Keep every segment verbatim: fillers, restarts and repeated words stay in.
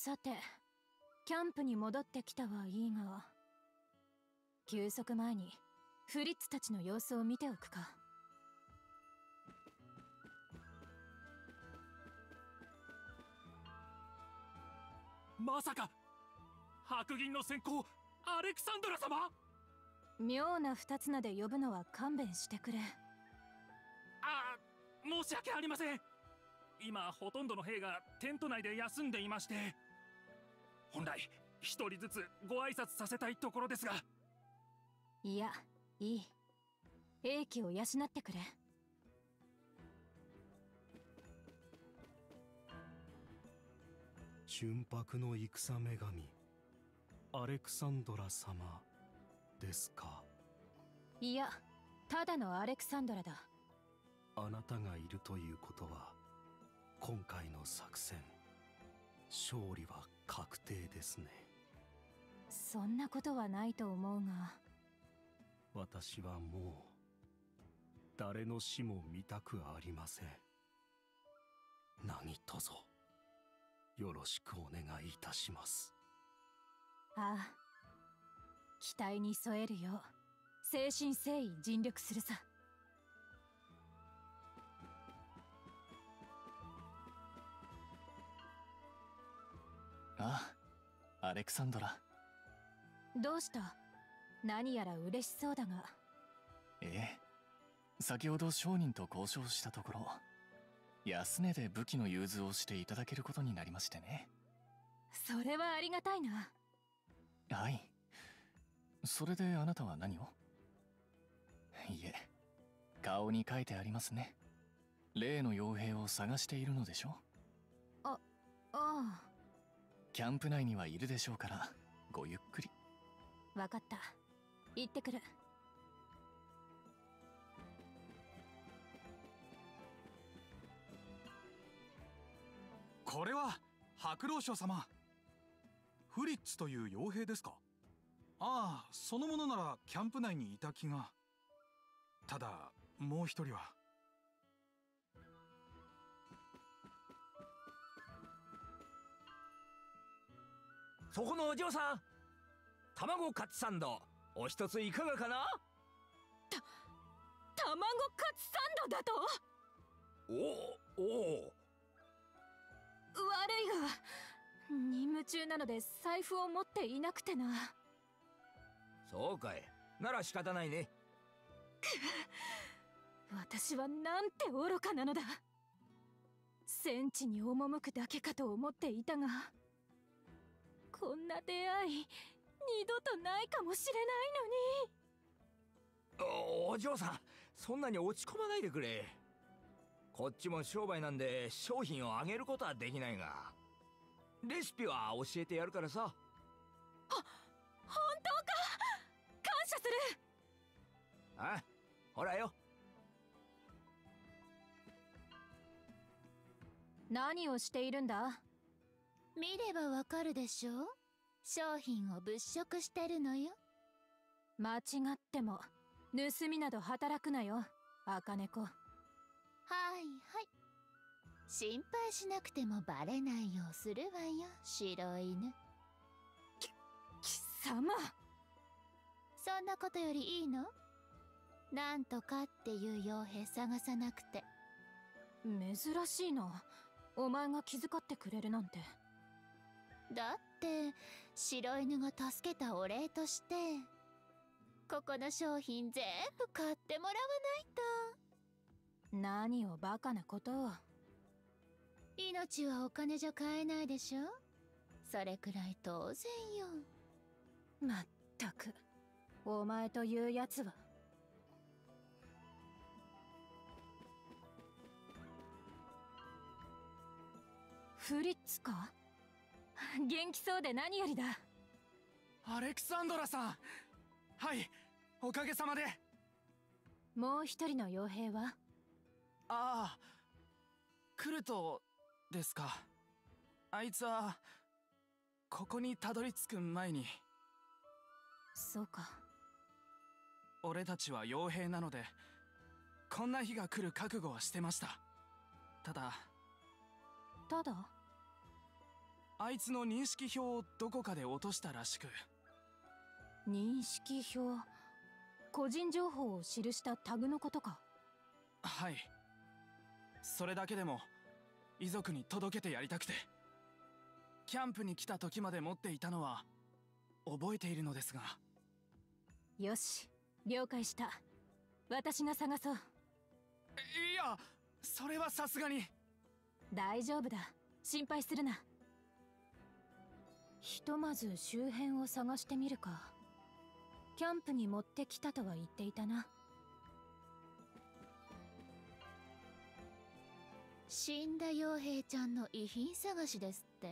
さて、キャンプに戻ってきたはいいが、休息前にフリッツたちの様子を見ておくか。 まさか白銀の先行アレクサンドラ様。 妙な二つ名で呼ぶのは勘弁してくれ。 ああ、申し訳ありません。今ほとんどの兵がテント内で休んでいまして、本来一人ずつご挨拶させたいところですが。 いや、いい。英気を養ってくれ。 純白の戦女神アレクサンドラ様ですか？ いや、ただのアレクサンドラだ。 あなたがいるということは今回の作戦勝利は確定ですね。 そんなことはないと思うが。 私はもう誰の死も見たくありません。何卒よろしくお願いいたします。 ああ、期待に添えるよう誠心誠意尽力するさ。 ああ、アレクサンドラ。 どうした？何やら嬉しそうだが。 ええ、先ほど商人と交渉したところ、安値で武器の融通をしていただけることになりましてね。 それはありがたいな。 はい。それであなたは何を？いえ、顔に書いてありますね。例の傭兵を探しているのでしょ？ あ、ああ。 キャンプ内にはいるでしょうから、ごゆっくり。 わかった。行ってくる。 これは白老将様。フリッツという傭兵ですか？ああ、そのものならキャンプ内にいた気が。ただもう一人は。 そこのお嬢さん、卵カツサンドお一ついかがかな？ た卵カツサンドだと？ おおお。 悪いが任務中なので財布を持っていなくてな。 そうかい、なら仕方ないね。 私はなんて愚かなのだ。戦地に赴くだけかと思っていたが、こんな出会い二度とないかもしれないのに。 お, お嬢さん、そんなに落ち込まないでくれ。こっちも商売なんで商品をあげることはできないが、レシピは教えてやるからさ。は、 本当か？感謝する。 あ、ほらよ。 何をしているんだ？ 見ればわかるでしょ。商品を物色してるのよ。 間違っても盗みなど働くなよ、茜子。 はいはい。心配しなくてもバレないようするわよ、白犬。 き、貴様。 そんなことよりいいの？なんとかっていう傭兵探さなくて。 珍しいな、お前が気遣ってくれるなんて。 だって白犬が助けたお礼としてここの商品全部買ってもらわないと。 何をバカなことを。 命はお金じゃ買えないでしょ。それくらい当然よ。 まったくお前というやつは。フリッツか？元気そうで何よりだ。 アレクサンドラさん、はい、おかげさまで。 もう一人の傭兵は？ ああ、クルトですか。あいつはここにたどり着く前に。 そうか。 俺たちは傭兵なのでこんな日が来る覚悟はしてました。ただただあいつの認識票をどこかで落としたらしく。 認識票、個人情報を記したタグのことか。 はい。それだけでも遺族に届けてやりたくて。キャンプに来た時まで持っていたのは覚えているのですが。 よし、了解した。私が探そう。 いや、それはさすがに。 大丈夫だ、心配するな。ひとまず周辺を探してみるか。キャンプに持ってきたとは言っていたな。 死んだ傭兵ちゃんの遺品探しですって？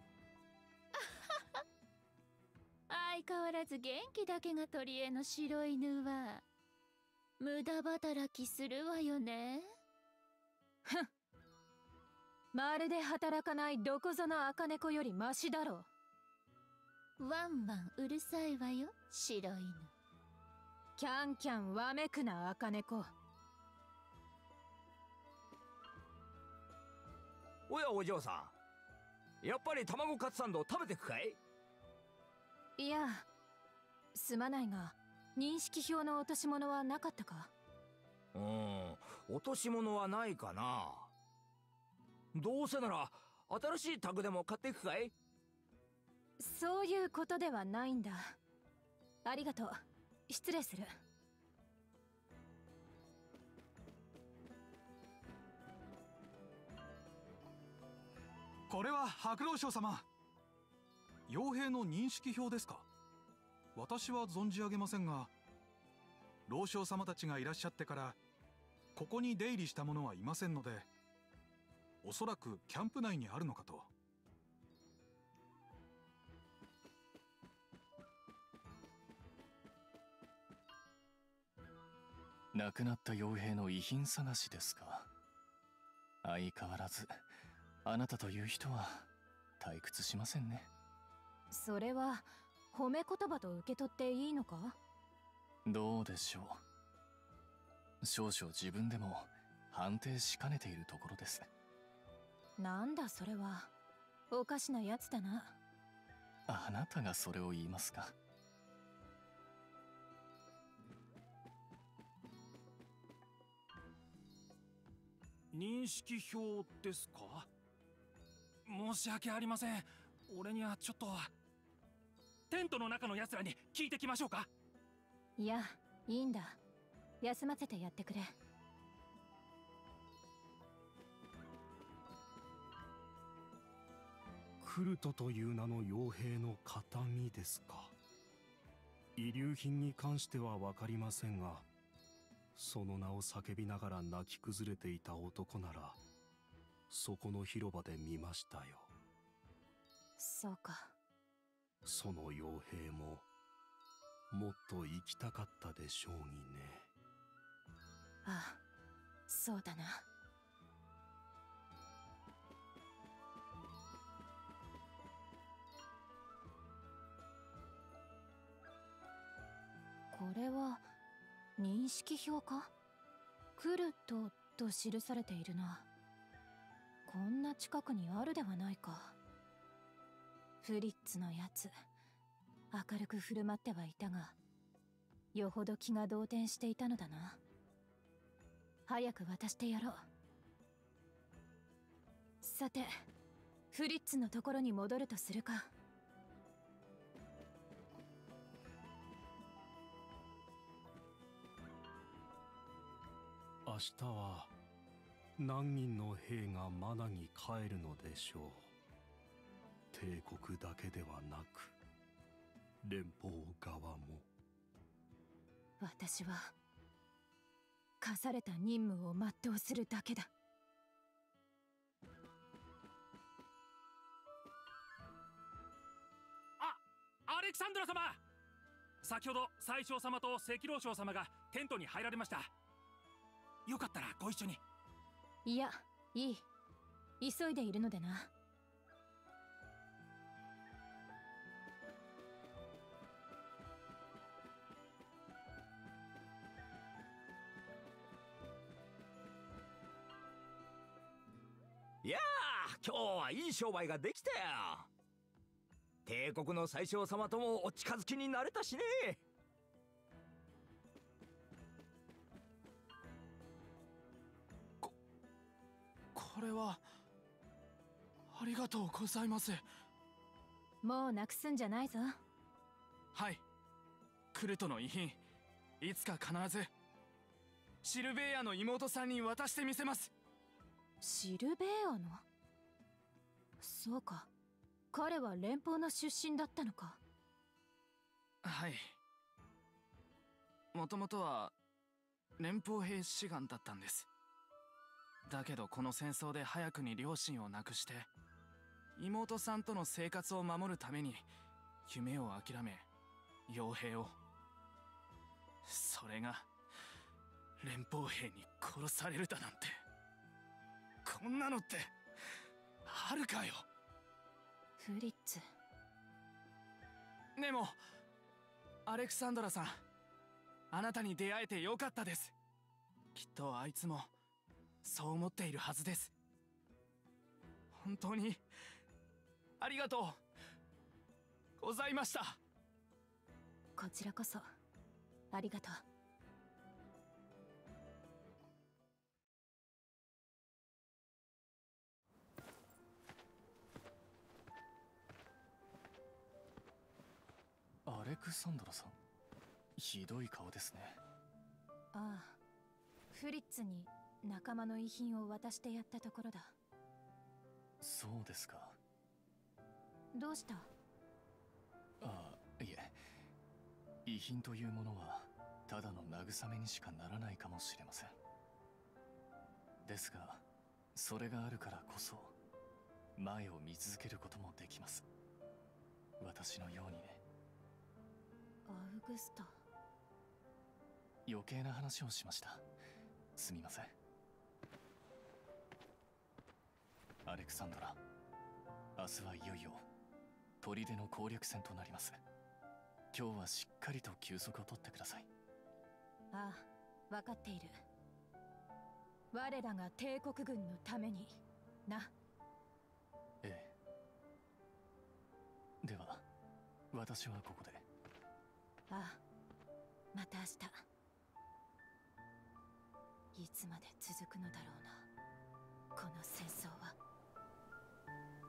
相変わらず元気だけが取り柄の白犬は無駄働きするわよね。 ふん、まるで働かないどこぞの赤猫よりマシだろう。ワンワンうるさいわよ、白犬。 キャンキャンわめくな赤猫。 おやお嬢さん、やっぱり卵カツサンドを食べてくかい？ いや、すまないが認識票の落とし物はなかったか？ うーん、落とし物はないかな。どうせなら新しいタグでも買っていくかい？ そういうことではないんだ。ありがとう、失礼する。 これは白老将様。傭兵の認識票ですか？私は存じ上げませんが、老将様たちがいらっしゃってからここに出入りした者はいませんので、おそらくキャンプ内にあるのかと。 亡くなった傭兵の遺品探しですか。相変わらずあなたという人は退屈しませんね。 それは褒め言葉と受け取っていいのか？ どうでしょう。少々自分でも判定しかねているところです。 なんだそれは、おかしなやつだな。 あなたがそれを言いますか？ 認識票ですか？申し訳ありません。俺にはちょっと。テントの中の奴らに聞いてきましょうか？ いや、いいんだ。休ませてやってくれ。 クルトという名の傭兵の形見ですか。遺留品に関しては分かりませんが、その名を叫びながら泣き崩れていた男ならそこの広場で見ましたよ。 そうか。 その傭兵ももっと生きたかったでしょうにね。 ああ、そうだな。これは認識票か？クルトと記されているな。こんな近くにあるではないか。フリッツのやつ、明るく振る舞ってはいたが、よほど気が動転していたのだな。早く渡してやろう。さて、フリッツのところに戻るとするか。 明日は何人の兵がマナに帰るのでしょう。帝国だけではなく連邦側も。 私は課された任務を全うするだけだ。 あ、アレキサンドラ様、先ほど宰相様と赤老将様がテントに入られました。よかったらご一緒に。 いや、いい。急いでいるのでな。 いや今日はいい商売ができたよ。帝国の宰相様ともお近づきになれたしね。 ここれはありがとうございます。 もうなくすんじゃないぞ。 はい、クルトの遺品いつか必ずシルベーヤの妹さんに渡してみせます。 シルベーアの？そうか、彼は連邦の出身だったのか。 はい、もともとは連邦兵士官だったんです。だけどこの戦争で早くに両親を亡くして妹さんとの生活を守るために夢を諦め傭兵を、それが連邦兵に殺されるだなんて、こんなのってあるかよ。 フリッツ。 でもアレクサンドラさん、あなたに出会えてよかったです。きっとあいつもそう思っているはずです。本当にありがとうございました。 こちらこそありがとう。 アレクサンドラさん、ひどい顔ですね。 ああ、フリッツに仲間の遺品を渡してやったところだ。 そうですか。 どうした？ ああ、いえ、遺品というものはただの慰めにしかならないかもしれません。ですがそれがあるからこそ前を見続けることもできます。私のようにね。 アウグスタ。 余計な話をしました。すみません。アレクサンドラ、明日はいよいよ砦の攻略戦となります。今日はしっかりと休息を取ってください。 ああ、分かっている。我らが帝国軍のためにな。 ええ。では私はここで。 ああ、また明日。いつまで続くのだろうな、この戦争は。